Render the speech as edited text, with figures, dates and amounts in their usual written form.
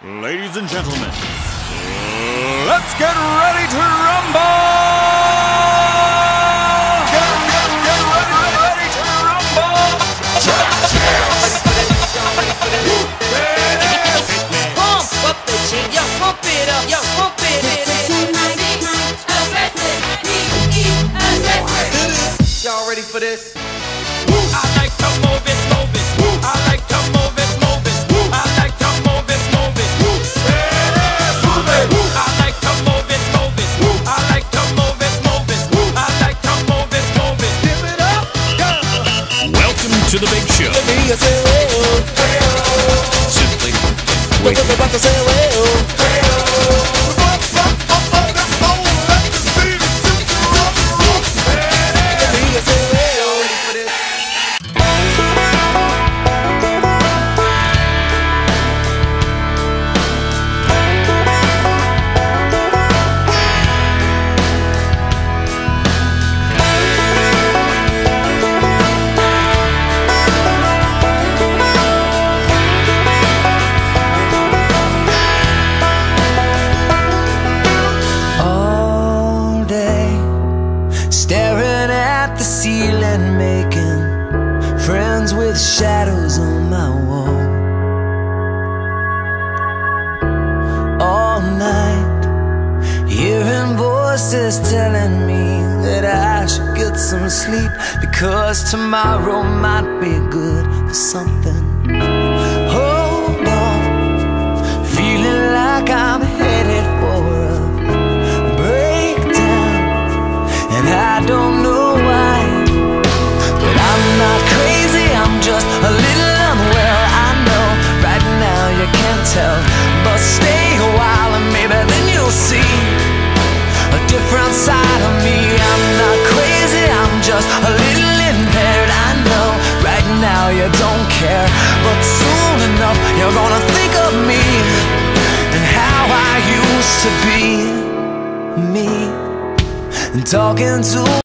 Ladies and gentlemen, let's get ready to rumble! Get ready to rumble! Pump up the jam, yo, pump it up, yo, pump it up. Y'all ready for this? I like to move it, move it. I like to move it, move it. I like to move it, move it. Move it. I like to move it, move it. I like to move it, move it. I like to move it, move it. Give it up, Welcome to the big show. Simply wait. Staring at the ceiling, making friends with shadows on my wall. All night, hearing voices telling me that I should get some sleep, because tomorrow might be good for something. Hold on, feeling like I'm headed for a breakdown, and I don't know why, but I'm not crazy, I'm just a little unwell. I know right now you can't tell, but stay a while and maybe then you'll see a different side of me. I'm not crazy, I'm just a little impaired. I know right now you don't care, but soon enough you're gonna think of me and how I used to be me, and talking to